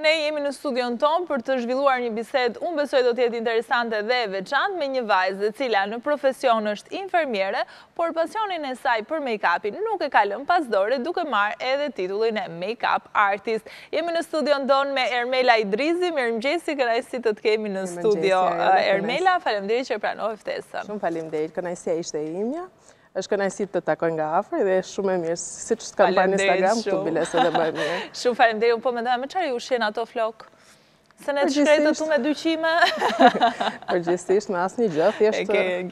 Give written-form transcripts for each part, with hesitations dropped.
ne jemi në studion tonë për të zhvilluar një bisedë, unë besoj do t'jetë interesante dhe e veçantë me një vajzë e cila në profesion është infermiere, por pasionin e saj për make-upin nuk e ka lënë pas dore duke marrë edhe titullin e make-up artist. Jemi në studion tonë me Ermela Idrizi, mirëmëngjesi, kënaqësi të të kemi në studio. Ermela, faleminderit që pranove ftesën. Shumë faleminderit, kënaqësia ishte e imja. Është kënaqësi të takoj nga afër dhe shumë e mirë, siç kam parë në Instagram, këtu biles edhe më mirë. Shumë faleminderit, po mendoja me çfarë ju ushqen ato flok? Se ne të shkretë tu me dyqime? Përgjithsisht me asnjë gjë, thjesht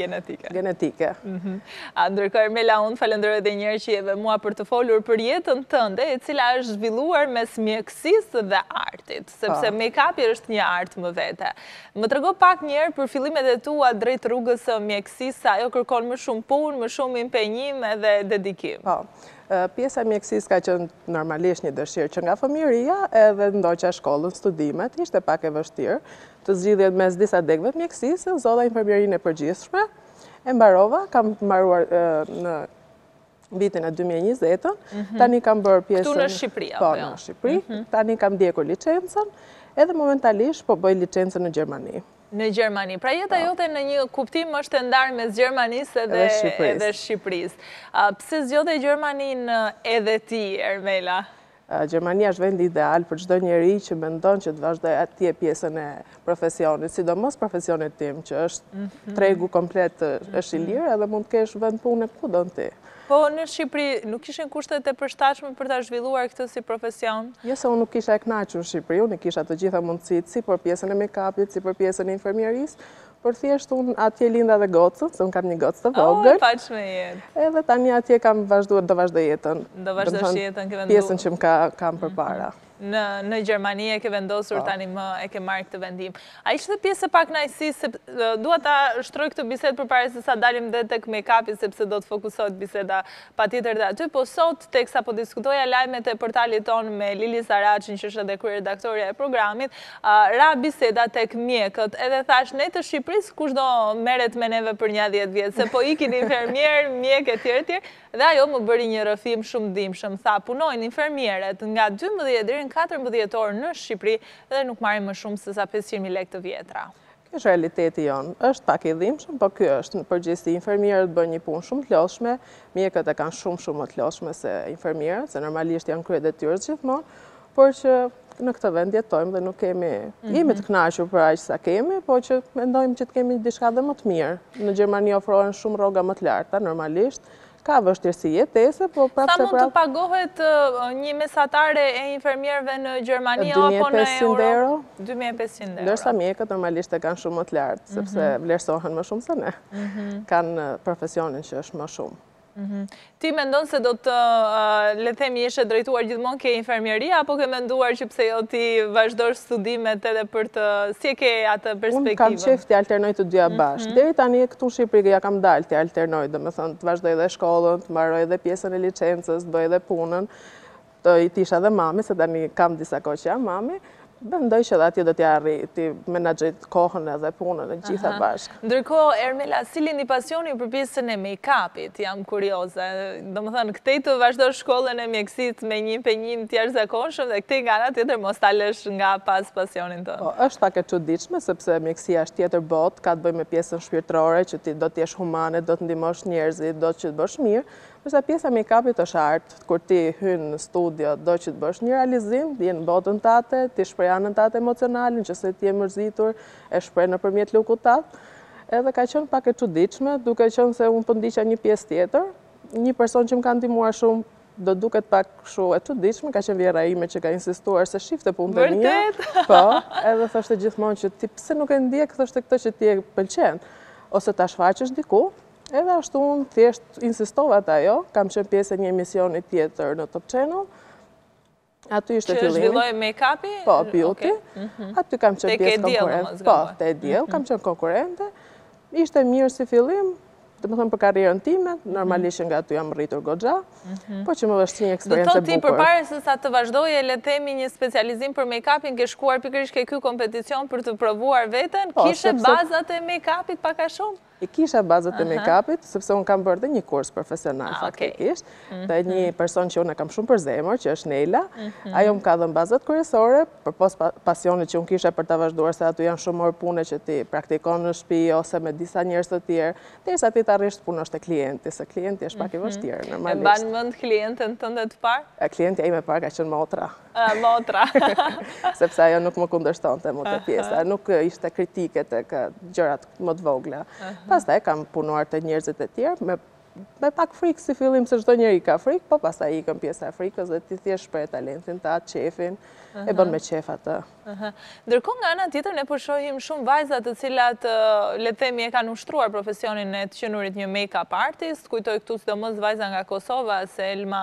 genetike. Ndërkohë Ermela, unë falenderoj edhe një herë që jeve mua për të folur për jetën tënde, e cila është zhvilluar mes mjekësisë dhe artit, sepse make-upi është një art më vete. Më trego pak një herë për fillimet e tua drejt rrugës së mjekësisë, ajo kërkon më shumë punë, më shumë impenjim edhe dedikim. Pjesa e mjekësisë ka qenë normalisht një dëshirë që nga fëmijëria edhe ndoqja shkollën, studimet, ishte pak e vështirë të zgjidhjet mes disa degëve të mjekësisë, zolla infermierinë e përgjithshme, e mbarova, kam mbaruar në vitin e 2020, tani kam bërë pjesën... Këtu në Shqipëri, apo jo? Po, në Shqipëri, tani kam ndjekur licencën, edhe momentalisht po bëj licencën në Gjermani. Në Gjermani. Pra jeta jote në një kuptim është e ndarë mes Gjermanisë edhe Shqipërisë. Pse zgjodhe Gjermaninë edhe ti, Ermela? Gjermania është vendi ideal për çdo njeri që mendon që të vazhdoj atje pjesën e profesionit, sidomos profesionit tim, që është tregu komplet është i lirë edhe mund të kesh vend pune kudo ti. Po në Shqipëri nuk ishin kushtet e përshtatshme për ta zhvilluar këtë si profesion? Jo se unë nuk kisha e kënaqur në Shqipëri, unë kisha të gjitha mundësitë si për pjesën e make-upit, si për pjesën e infermierisë, por thjesht unë atje linda dhe gocën, se unë kam një gocë të vogël. Paç me jetë. Edhe tani atje kam vazhduar, do vazhdoj jetën. Do vazhdosh jetën ke vendu. Pjesën që më kam përpara. Në Gjermani e ke vendosur tani më e ke marrë këtë vendim. A ishte pjesë pak kënaqësi, dua ta shtroj këtë bisedë përpara se sa dalim dhe tek make-upi, sepse do të fokusohet biseda patjetër dhe aty, po sot teksa po diskutoja lajmet e portalit tonë me Lili Saraçin, që është edhe kryeredaktorja e programit, ra biseda tek mjekët, edhe thash ne të Shqipërisë kushdo merret me neve për një 10 vjet, se po ikin infermier, mjek e tjerë, dhe ajo më bëri një rrëfim shumë dimshëm, tha punojnë infermierët nga 12 deri në 14 orë në Shqipëri dhe nuk marrin më shumë se sa 500.000 lekë të vjetra. Kjo është realiteti jonë. Është pak i dhimbshëm, po kjo është. Në përgjithësi infermierët bëjnë një punë shumë të lodhshme, mjekët e kanë shumë më të lodhshme se infermierët, se normalisht janë kryedetyrës gjithmonë, por që në këtë vend jetojmë dhe nuk jemi të kënaqur për aq sa kemi, po që mendojmë që të kemi diçka dhe më të mirë. Në Gjermani ofrohen shumë rroga më të larta, normalisht. Ka vështirësi jetese, po prapë... Sa mund të pagohet një mesatare e infermierëve në Gjermani apo në euro? 2.500 euro. Ndërsa mjekët normalisht e kanë shumë më të lartë, sepse vlerësohen më shumë se ne. Kanë profesionin që është më shumë. Ti mendon se do të, le themi, ishe drejtuar gjithmonë ke infermieria, apo ke menduar që pse jo ti vazhdosh studimet edhe për të, si e ke atë perspektivën? Unë kam qef të alternoj të dyja bashkë. Deri tani këtu në Shqipëri ja kam dalë të alternoj, dhe me thënë të vazhdoj dhe shkollën, të mbaroj dhe pjesën e licencës, të bëj dhe punën, të isha dhe mami, se tani kam disa kohë që jam mami, mendoj që dhe atje do t'ja arri, t'i menaxhoj kohën edhe punën e gjitha bashkë. Ndërkohë, Ermela, si lindi pasioni për pjesën e make-upit? Jam kurioze. Domethënë, këtej të vazhdosh shkollën e mjekësisë me një impenjim të jashtëzakonshëm dhe këtej nga ana tjetër mos ta lësh nga pas pasionin tënd. Po, është pak e çuditshme sepse mjekësia është tjetër botë, ka të bëjë me pjesën shpirtërore, që ti do të jesh humane, do të ndihmosh njerëzit, do që të bësh mirë. Përsa pjesa make-upit është artë, kur ti hynë në studio, do që të bësh një realizim, ti në botën tate, ti shprej anën tate emocionalin, që se ti e mërzitur, e shprej në përmjet lukut tatë, edhe ka qenë pak e çuditshme, duke qenë se unë pëndisha një pjesë tjetër, një person që më ka ndihmuar shumë, do duket pak shumë e çuditshme, ka qenë vjera ime që ka insistuar se shifte punë të mia. Vërtet? Po, edhe thoshte gjithmonë që ti pse nuk e ndjek, thoshte këtë që ti e pëlqen, ose ta shfaqesh diku. Edhe ashtu unë thjesht insistova të ajo, kam qenë pjesë e një emisioni tjetër në Top Channel. Aty ishte fillimi. Që zhvilloj make-upi? Po, beauty. Aty kam qenë pjesë konkurrente. Po, te Diell, kam qenë konkurrente. Ishte mirë si fillim, të më thëmë për karrierën time, normalisht nga aty jam rritur goxha, po që më është një eksperiencë e bukur. Do të ti përpara se sa të vazhdoje, le themi një specializim për make-upin, ke shkuar pikërisht ke ky kompeticion për të provuar veten, kishe bazat e make-upit pak a shumë? I kisha bazat e make-upit, sepse unë kam bërë dhe një kurs profesional faktikisht, dhe një person që unë e kam shumë për zemër, që është Nela, ajo më ka dhënë bazat kryesore, për pos pasionit që unë kisha për të vazhduar, se aty janë shumë orë pune që ti praktikon në shtëpi ose me disa njerëz të tjerë, derisa ti të arrisht punosh te klienti, se klienti është pak i vështirë normalisht. E ban mend klientën tënde të parë? Klientja ime parë ka qenë motra. Motra. Sepse ajo nuk më kundërshtonte më të pjesa, nuk ishte kritike tek gjërat më të vogla. Pastaj kam punuar te njerëzit e tjerë me pak frikë si fillim, se çdo njeri ka frikë, po pastaj ikën pjesa e frikës dhe ti thjesht shpreh talentin ta, qefin, e bën me qef atë. Ndërkohë nga ana tjetër ne po shohim shumë vajza të cilat le të themi e kanë ushtruar profesionin e të qenurit një make-up artist, kujtoj këtu sidomos vajza nga Kosova, Selma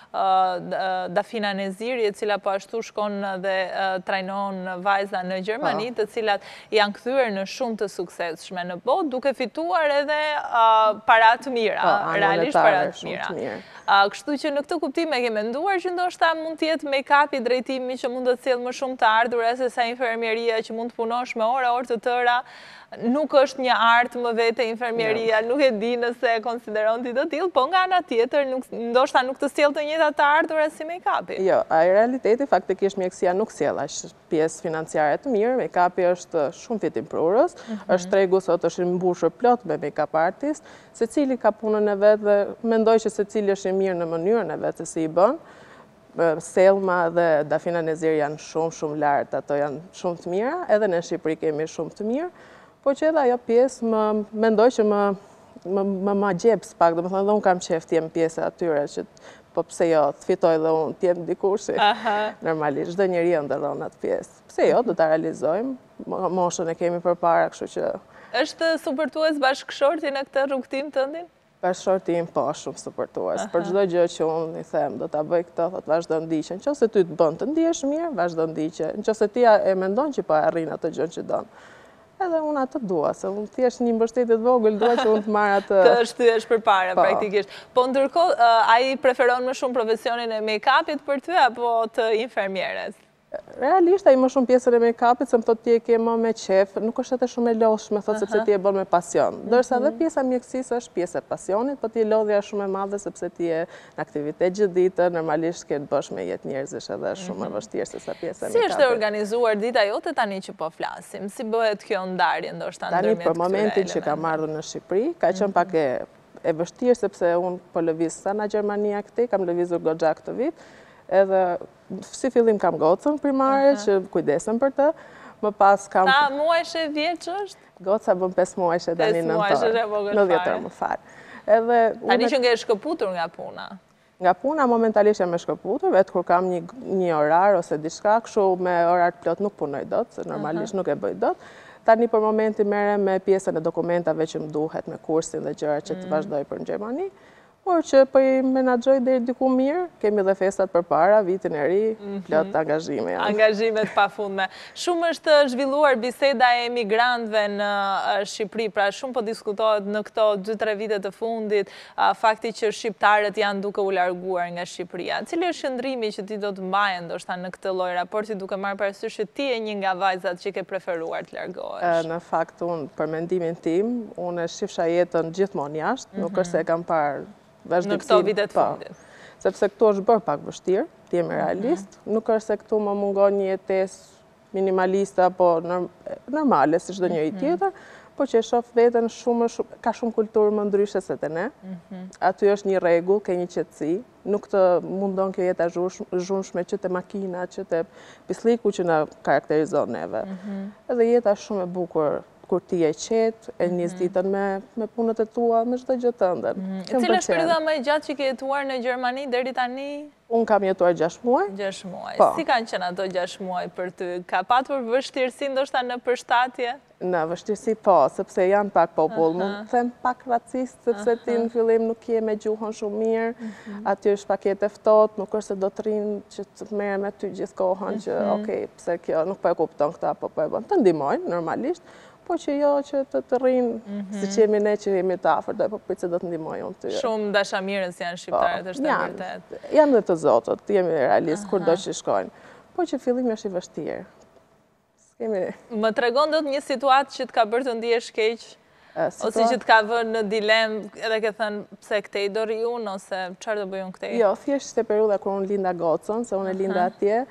Dafina Neziri, e cila po ashtu shkon dhe trajnon vajza në Gjermani, të cilat janë kthyer në shumë të suksesshme në botë, duke fituar edhe para të mira, realisht para të mira. Kështu që në këtë kuptim e ke menduar që ndoshta mund të jetë make-upi drejtimi që mund të sjellë më shumë të ardhur se sa infermieria që mund të punosh me orë të tëra, nuk është një artë më vete infermieria, nuk e di nëse e konsideron ti të tillë, po nga ana tjetër ndoshta nuk të sjell të njëjtat të ardhura si make-upi. Jo, ai realiteti faktikisht mjekësia nuk sjell as pjesë financiare të mirë, make-upi është shumë fitimprurës, është tregu sot është i mbushur plot me make-up artist, secili ka punën e vet dhe mendoj që secili është i mirë në mënyrën e vet se si i bën. Selma dhe Dafina Nezir janë shumë lartë, ato janë shumë të mira, edhe në Shqipëri kemi shumë të mirë, po që edhe ajo pjesë mendoj që më gjepë pak, dhe më thënë dhe unë kam qef t'jem pjesë atyre, që po pse jo, të fitoj dhe unë t'jem dikushi, normalisht, çdo njeri ndërron atë pjesë. Pse jo, do ta realizojmë, moshën e kemi përpara, kështu që... Është supportues bashkëshorti në këtë rrugtim tëndin? Bashkëshorti im po shumë supportues. Për çdo gjë që unë i them, do ta bëj këtë, thot vazhdo ndiqe. Nëse ty të bën të ndihesh mirë, vazhdo ndiqe. Nëse ti e mendon që po arrin atë gjë që don. Edhe unë atë dua, se unë thjesht një mbështetje të vogël dua që unë të marr atë. Të shtyhesh përpara praktikisht. Po ndërkohë ai preferon më shumë profesionin e make-upit për ty apo të infermieres? Realisht, ai më shumë pjesën e make-upit, se më thot ti e ke më me qef, nuk është atë shumë e lodhshme, thot sepse ti e bën me pasion. Ndërsa edhe pjesa mjekësisë është pjesë e pasionit, po ti lodhja shumë e madhe sepse ti je në aktivitet gjithë ditën, normalisht ke të bësh me jetë njerëzish edhe shumë e vështirë se sa pjesa e make-upit. Si është organizuar dita jote tani që po flasim? Si bëhet kjo ndarje ndoshta ndërmjet këtyre? Tani për momentin që kam ardhur në Shqipëri, ka qenë pak e vështirë sepse unë po lëviz sa në Gjermania këtej, kam lëvizur goxha këtë vit. Edhe si fillim kam gocën primare, që kujdesem për të, më pas kam... Sa muajsh e vjeç është? Goca bën 5 muajsh e tani 9 orë. 9 orë më fal. Tani që nge shkëputur nga puna? Nga puna momentalisht jam e shkëputur, vetë kur kam një orar ose diçka, kështu me orar të plot nuk punoj dot, se normalisht nuk e bëj dot. Tani për momentin merrem me pjesën e dokumentave që më duhet me kursin dhe gjërat që të vazhdoj për në Gjermani. Por që po i menaxhoj deri diku mirë, kemi dhe festat përpara, vitin e ri, plot angazhime janë. Angazhimet pafundme. Shumë është zhvilluar biseda e emigrantëve në Shqipëri, pra shumë po diskutohet në këto 2-3 vite të fundit, fakti që shqiptarët janë duke u larguar nga Shqipëria. Cili është qëndrimi që ti do të mbaje ndoshta në këtë lloj raporti, duke marrë parasysh që ti je një nga vajzat që ke preferuar të largohesh? Në fakt, unë për mendimin tim, unë e shifsha jetën gjithmonë jashtë, nuk është se e kam parë në këto vitet fundit. Sepse këtu është bërë pak vështirë, ti jemi realist, nuk është se këtu më mungon një jetesë minimaliste apo normale, si çdo njeri tjetër, po që e shoh veten ka shumë kulturë më ndryshe se te ne. Aty është një rregull, ke një qetësi, nuk të mundon kjo jeta zhurmshme që te makina, që te pisliku që na karakterizon neve. Edhe jeta është shumë e bukur kur ti e qetë, e njës ditën me punët e tua, me çdo gjë të ndër. Cila është periudha më e gjatë që ke jetuar në Gjermani deri tani? Unë kam jetuar 6 muaj. 6 muaj. Si kanë qenë ato 6 muaj për ty? Ka patur vështirësi ndoshta në përshtatje? Në vështirësi po, sepse janë pak popull, mund të them pak racist, sepse ti në fillim nuk je me gjuhën shumë mirë, aty është pak jetë e ftohtë, nuk është se do të rinë që të merre me ty gjithkohën që okay, pse kjo nuk po e kupton këtë apo po e bën. Të ndihmojnë normalisht, po që jo që të rrinë, si që jemi ne që jemi të afërt, po për që do të ndihmojnë unë ty. Shumë dashamirës janë shqiptarët, është e vërtet. Janë dhe të zotët, jemi realist, kur do që shkojnë. Po që fillimi është i vështirë. Më tregon do të një situatë që të ka bërë të ndihesh keq Ose që t'ka vënë në dilemë edhe ke thënë pse këtej do ri unë, ose çfarë do bëj unë këtej? Jo, thjesht ishte periudha kur unë linda Gocën, se unë e linda atje,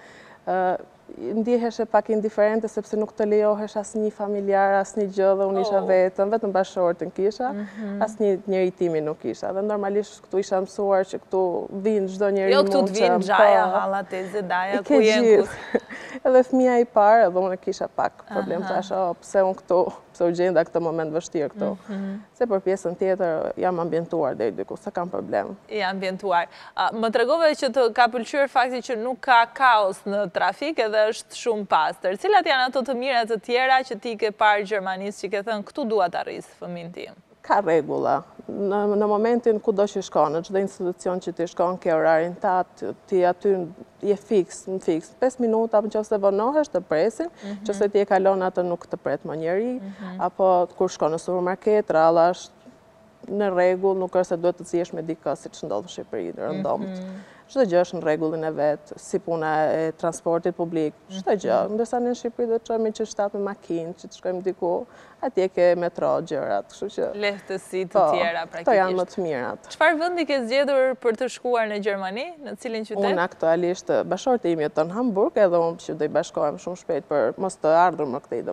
ndiheshe pak indiferente sepse nuk të lejohesh asnjë familjar, asnjë gjë dhe unë isha vetëm bashkëshortin kisha, asnjë njeritimi nuk kisha. Dhe normalisht këtu isha mësuar që këtu vinë çdo njeri jo, këtu të vinë xhaja, halla, teze, daja, ku jenë kus. Edhe fëmia i parë, edhe unë kisha pak problem, thash, pse unë këtu, pse u gjenda këtë moment vështirë këtu. Se për pjesën tjetër jam ambientuar deri diku, se kam problem. Je ambientuar. Më tregove që të ka pëlqyer fakti që nuk ka kaos në trafik edhe është shumë pastër. Cilat janë ato të mirat të tjera që ti ke parë Gjermanisë që ke thënë këtu dua ta rris fëmin tim? Ka rregulla. Në momentin ku do që shkon, në çdo institucion që ti shkon, ke orarin tatë, ti aty je fiks. 5 minuta, nëse vonohesh të presin, nëse ti e kalon atë nuk të pret më njeri, apo kur shkon në supermarket, ralla është në rregull, nuk është se duhet të zihesh me dikë siç ndodh në Shqipëri, rëndomt. Çdo gjë është në rregullin e vet, si puna e transportit publik, çdo gjë. Ndërsa në Shqipëri do të çohemi që shtat me makinë, që të shkojmë diku, atje ke metro, gjërat, kështu që lehtësi të tjera praktikisht. Këto janë më të mirat. Çfarë vendi ke zgjedhur për të shkuar në Gjermani, në cilin qytet? Unë aktualisht bashkëshorti im jeton në Hamburg, edhe unë që do i bashkohem shumë shpejt për mos të ardhur më këtej,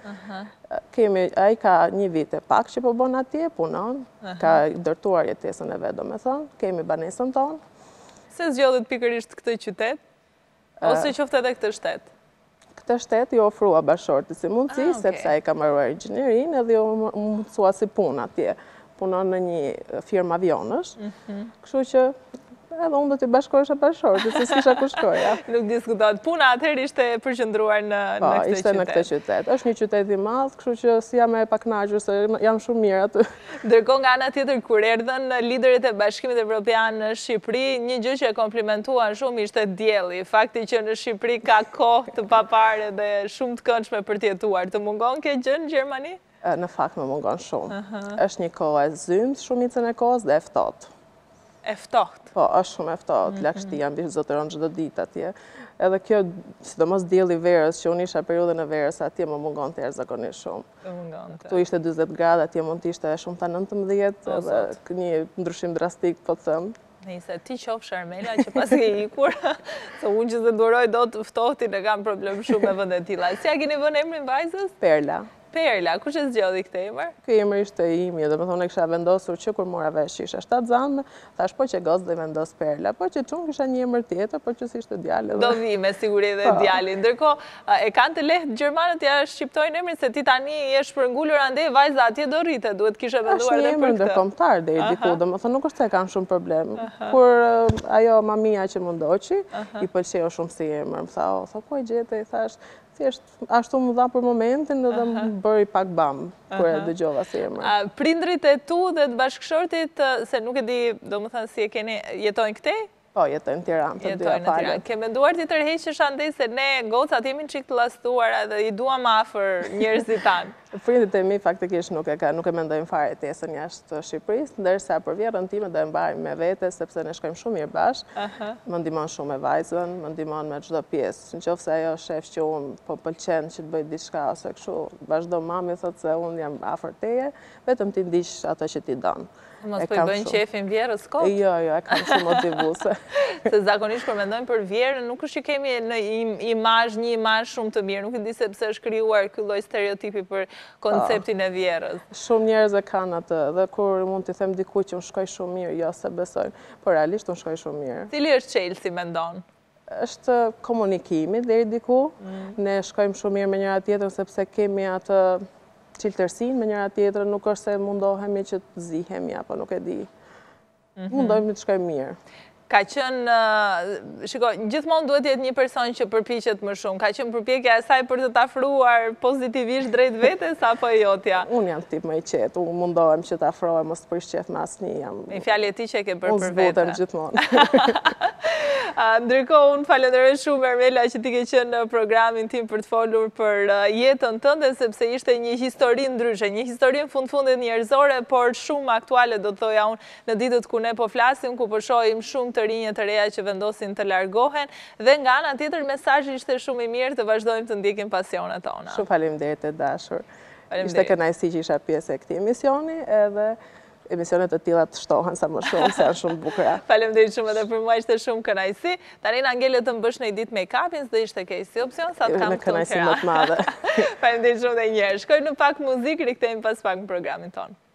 domethënë. Ai ka 1 vit e pak që po bën atje, punon, ka ndërtuar jetesën e vet, domethënë. Kemi banesën tonë. Se zgjodhët pikërisht këtë qytet? Ose qoftë edhe këtë shtet? Këtë shtet i ofrua bashkëshortit si mundësi, sepse ai ka mbaruar inxhinierin edhe u mundsua si punë atje. Punon në një firmë avionësh, kështu që edhe unë do t'i bashkohesha bashkëshortit, se s'kisha ku shkoja. Nuk diskutohet. Puna atëherë ishte përqendruar në këtë qytet. Po, ishte në këtë qytet. Është një qytet i madh, kështu që si jam e pakënaqur se jam shumë mirë aty. Ndërkohë nga ana tjetër kur erdhën liderët e Bashkimit Evropian në Shqipëri, një gjë që e komplimentuan shumë ishte dielli. Fakti që në Shqipëri ka kohë të papare dhe shumë të këndshme për të jetuar. Të mungon kjo gjë në Gjermani? Në fakt më mungon shumë. Është një kohë e zymt shumicën e kohës dhe e ftohtë. E ftohtë? Po, është shumë e ftohtë, lagështia mbi zotëron çdo ditë atje. Edhe kjo, sidomos dielli verës, që unë isha periudhën e verës, atje më mungonte jashtëzakonisht shumë. Këtu ishte 40 gradë, atje mund të ishte shumë ta 19, edhe një ndryshim drastik, po të them. Nëse ti qofsh Armela që pas ke ikur, se unë që se duroj do të ftohtin e kam problem shumë me vende tilla. Si a keni vënë emrin vajzës? Perla. Perla, kush e zgjodhi këtë emër? Ky emër ishte imi, domethënë e kisha vendosur që kur mora vesh që isha 7 zanë, thash po që gocë do vendos Perla, po që çun kisha një emër tjetër, po që si ishte djalë. Do vi me siguri edhe djali. Ndërkohë e kanë të lehtë gjermanët ja shqiptojnë emrin se ti tani je shpërngulur ande vajza atje do rritet, duhet kishe venduar edhe për këtë. Është një emër ndërkombëtar deri diku, domethënë nuk është se kanë shumë problem. Kur ajo mamia që mundoqi, i pëlqeu shumë si emër, më tha, ku e gjete, i thash thjesht ashtu më dha për momentin dhe më bëri pak bam kur e dëgjova si emër. Prindrit e tu dhe të bashkëshortit, se nuk e di, domethënë si e keni, jetojnë këtej? Po, jetojnë në Tiranë, të dyja palët. Ke menduar ti tërheqësh andej se ne gocat jemi çik të llastuara dhe i duam afër njerëzit tanë? Prindit e mi faktikisht nuk e mendojnë fare jetesën jashtë Shqipërisë, ndërsa për vjerën time do e mbajmë me vete sepse ne shkojmë shumë mirë bashkë. Më ndihmon shumë me vajzën, më ndihmon me çdo pjesë. Nëse ajo shef që unë po pëlqen që të bëj diçka ose kështu, vazhdo mami thotë se unë jam afër teje, vetëm ti ndiq ato që ti don. Mos po i bëjnë qefin vjerës kot? Jo, e kam shumë motivuese. Se zakonisht kur mendojmë për vjerën, nuk është që kemi në një imazh shumë të mirë, nuk e di se pse është krijuar ky lloj stereotipi për konceptin e vjerës. Shumë njerëz e kanë atë, dhe kur mund t'i them dikujt që unë shkoj shumë mirë, jo se besojnë, por realisht unë shkoj shumë mirë. Cili është Chelsea mendon? Është komunikimi deri diku. Ne shkojmë shumë mirë me njëra tjetrën sepse kemi atë qiltërsinë me njëra tjetrën, nuk është se mundohemi që të zihemi, apo nuk e di. Mundohemi të shkojmë mirë. Ka qenë, shiko, gjithmonë duhet jetë një person që përpiqet më shumë. Ka qenë përpjekja e saj për të të afruar pozitivisht drejt vetes, apo jotja? Unë jam tip më i qetë, unë mundohem që të afrohem, mos të prish qef me asnjë. Me fjalë e ti që e ke bërë për vete. Unë zbutem gjithmonë. Ndërkohë, unë falenderoj shumë, Armela, që ti ke qenë në programin tim për të folur për jetën tënde, sepse ishte një histori ndryshe, një histori në fundit njerëzore, por shumë aktuale, do të thoja unë, në ditët ku ne po flasim, ku po shohim shumë të rinj të reja që vendosin të largohen, dhe nga ana tjetër mesazhi ishte shumë i mirë, të vazhdojmë të ndjekim pasionet tona. Shumë faleminderit e dashur. Ishte kënaqësi që isha pjesë e këtij emisioni, edhe emisionet të tilla të shtohen sa më shumë, se janë shumë bukura. Faleminderit shumë edhe për mua, ishte shumë kënaqësi. Tani na ngele të bësh një ditë make-upin, s'do ishte keq si opsion, sa të kam këtu në Tiranë. Kënaqësi më të madhe. Faleminderit shumë edhe një herë. Shkoj në pak muzikë, rikthehemi pas pak në programin tonë.